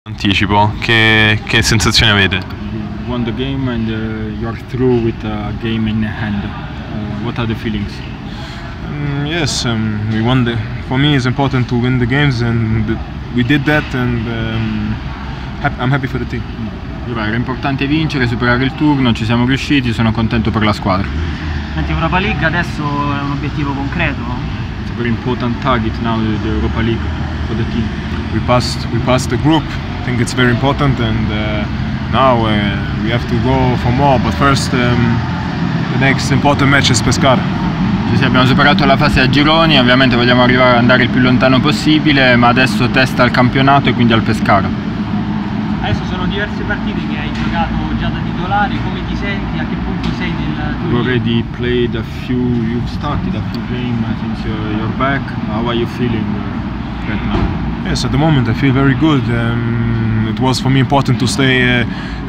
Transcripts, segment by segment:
Anticipo, che sensazioni avete? You won the game and you are through with a game in hand. What are the feelings? Yes, we won. For me, it's important to win the games, and we did that. And I'm happy for the team. Era importante vincere, superare il turno, ci siamo riusciti, sono contento per la squadra. Europa League adesso è un obiettivo concreto? It's a very important target now, the Europa League for the team. We passed the group. I think it's very important, and now we have to go for more. But first, the next important match is Pescara. Sì, abbiamo superato la fase a gironi, ovviamente vogliamo andare il più lontano possibile, ma adesso testa al campionato e quindi al Pescara. Adesso sono diverse partite che hai giocato già da titolare, come ti senti, a che punto sei nel tuo? You've already played you've started a few games since you're back. How are you feeling right now? Yes, at the moment I feel very good. It was for me important to stay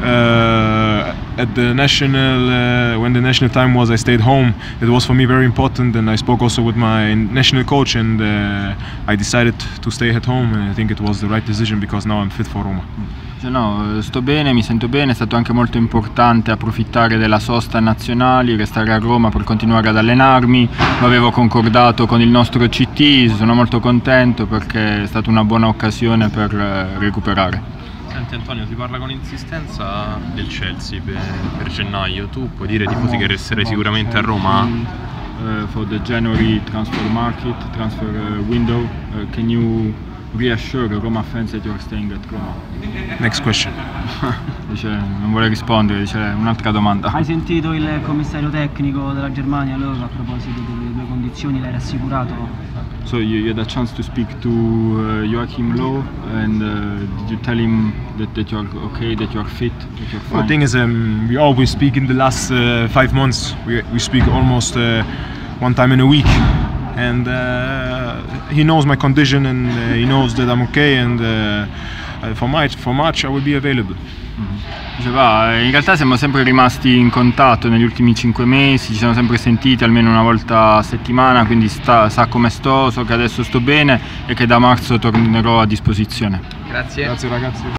at the national. When the national time was, I stayed home. It was for me very important, and I spoke also with my national coach, and I decided to stay at home. And I think it was the right decision because now I'm fit for Roma. No, sto bene, mi sento bene, è stato anche molto importante approfittare della sosta nazionali, restare a Roma per continuare ad allenarmi, lo avevo concordato con il nostro CT, sono molto contento perché è stata una buona occasione per recuperare. Senti Antonio, si parla con insistenza del Chelsea per gennaio, tu puoi dire ai tifosi che resterai sicuramente a Roma? For the January transfer market, transfer window, can you reassure Roma fans that you are staying at Roma? Next question. Dice, non vuole rispondere, dice un'altra domanda. Hai sentito il commissario tecnico della Germania allora a proposito delle due condizioni, l'hai rassicurato? So you had a chance to speak to Joachim Löw, and did you tell him that you are okay, that you are fit, that you are fine? The thing is, we always speak in the last 5 months. We speak almost one time in a week, and he knows my condition, and he knows that I'm okay, and for March I will be available. Diceva, in realtà siamo sempre rimasti in contatto negli ultimi 5 mesi, ci siamo sempre sentiti almeno una volta a settimana, quindi sa come sto, so che adesso sto bene e che da marzo tornerò a disposizione. Grazie. Grazie ragazzi.